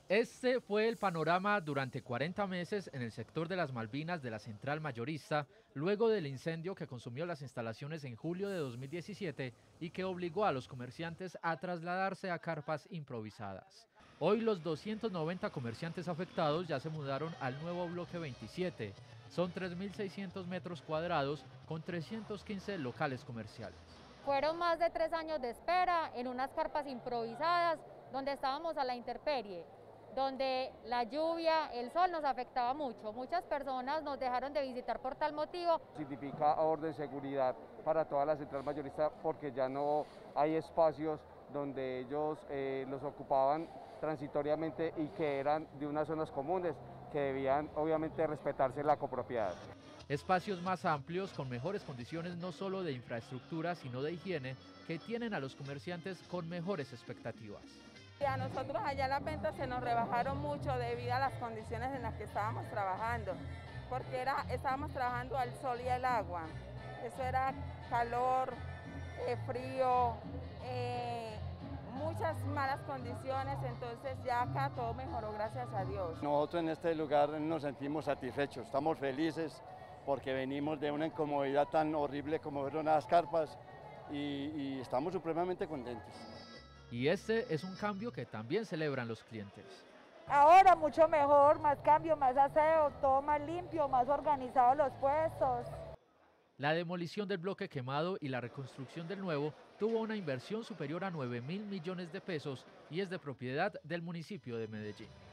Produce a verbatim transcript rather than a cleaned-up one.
Este fue el panorama durante cuarenta meses en el sector de las Malvinas de la central mayorista, luego del incendio que consumió las instalaciones en julio de dos mil diecisiete y que obligó a los comerciantes a trasladarse a carpas improvisadas. Hoy los doscientos noventa comerciantes afectados ya se mudaron al nuevo bloque veintisiete. Son tres mil seiscientos metros cuadrados con trescientos quince locales comerciales. Fueron más de tres años de espera en unas carpas improvisadas donde estábamos a la intemperie, donde la lluvia, el sol nos afectaba mucho. Muchas personas nos dejaron de visitar por tal motivo. Significa orden, seguridad para toda la central mayorista porque ya no hay espacios donde ellos eh, los ocupaban transitoriamente y que eran de unas zonas comunes que debían obviamente respetarse la copropiedad. Espacios más amplios con mejores condiciones no solo de infraestructura sino de higiene que tienen a los comerciantes con mejores expectativas. A nosotros allá las ventas se nos rebajaron mucho debido a las condiciones en las que estábamos trabajando, porque era, estábamos trabajando al sol y al agua. Eso era calor, eh, frío, eh, muchas malas condiciones, entonces ya acá todo mejoró, gracias a Dios. Nosotros en este lugar nos sentimos satisfechos, estamos felices porque venimos de una incomodidad tan horrible como fueron las carpas y, y estamos supremamente contentos. Y este es un cambio que también celebran los clientes. Ahora mucho mejor, más cambio, más aseo, todo más limpio, más organizado los puestos. La demolición del bloque quemado y la reconstrucción del nuevo tuvo una inversión superior a nueve mil millones de pesos y es de propiedad del municipio de Medellín.